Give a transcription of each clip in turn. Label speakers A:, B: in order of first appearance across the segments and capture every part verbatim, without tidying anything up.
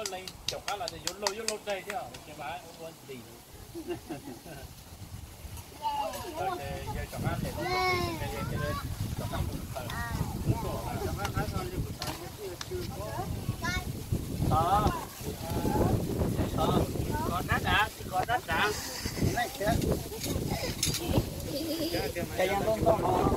A: có lấy chọc cá là để vô lô vô lô đây chứ cái bãi không có gì rồi giờ chọc cá để nó cái cái cái chọc cá một tờ chọc cá thái thôi nhưng mà đó đó có đất đã có đất đã này chứ cái yang đông đông đó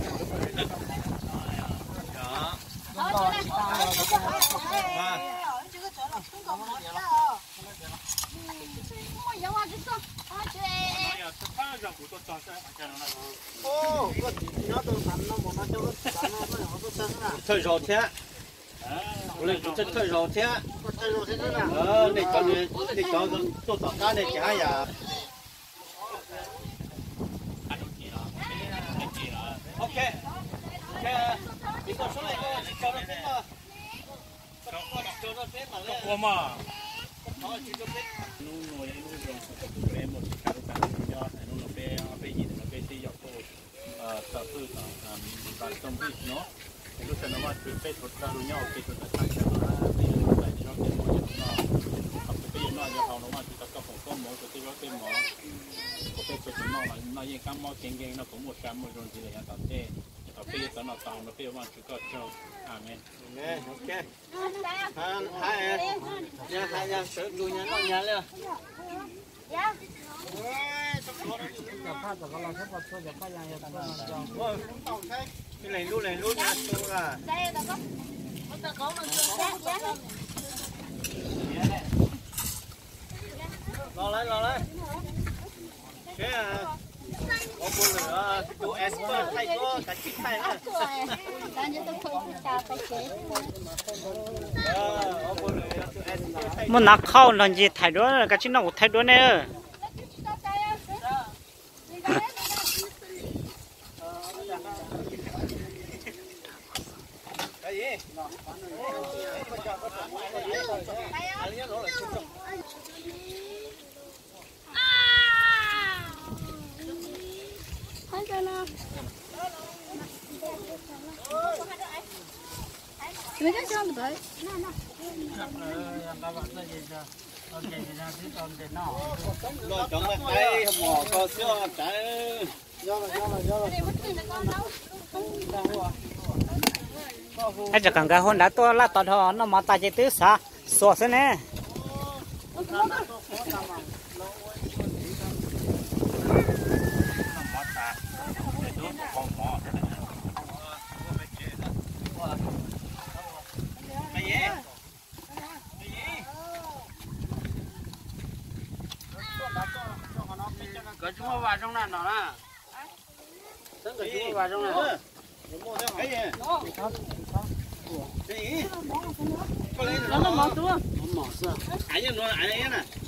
B: thời rồi thế lên cũng chất thời rồi thế ờ để cho để cho tôi tỏ ra để cái à ok ok đi qua số này coi cho nó thế mà cho nó thế mà lên
A: qua mà
B: nó chỉ cho thế
A: nu ngồi nu rồi về một cái caro caro nhỏ nu nó về về gì nó về thì dọc tôi ờ tập tư ờ bạn trong biết nó lúc sau nó mà về về thuật caro nhỏ về thuật tài sản nó thì nó phải nó cái một nó tập cái nó giờ họ nó mà chỉ tập các phòng công một cái nó cái mỏ cái thuật nó mà nóยังcam mỏเก่งๆnó cũng một cam một rồi thì là tập thế tập cáiตอนเราตองเราเปรี้ยวมากคือก็เจ้าอาเมน
B: โอเคhai hai nhà hai nhà sửa đuôi nhà nó nhà lên cái này luôn này luôn nha tôi là lo lấy lo lấy cái có buồn nữa chú expert thay có cả chích thay nữa
C: muốn nạc khâu làm gì thay đuôi cái chuyện nào thay đuôi nè
B: cái gì
D: mấy cái sao mà tới
B: lo chọn cái cây mỏ có xưa trái
C: cái giờ càng cái hôn đã to là to thôi nó mà ta chỉ tứ sa sọ thế nè
B: cái chúng nó vào trong này nó nè, tất cả chúng nó vào trong này, cái gì? Cái gì? Có lấy nó nó mỏ xuống, mỏ xuống, ai nhá nó ai đấy nè.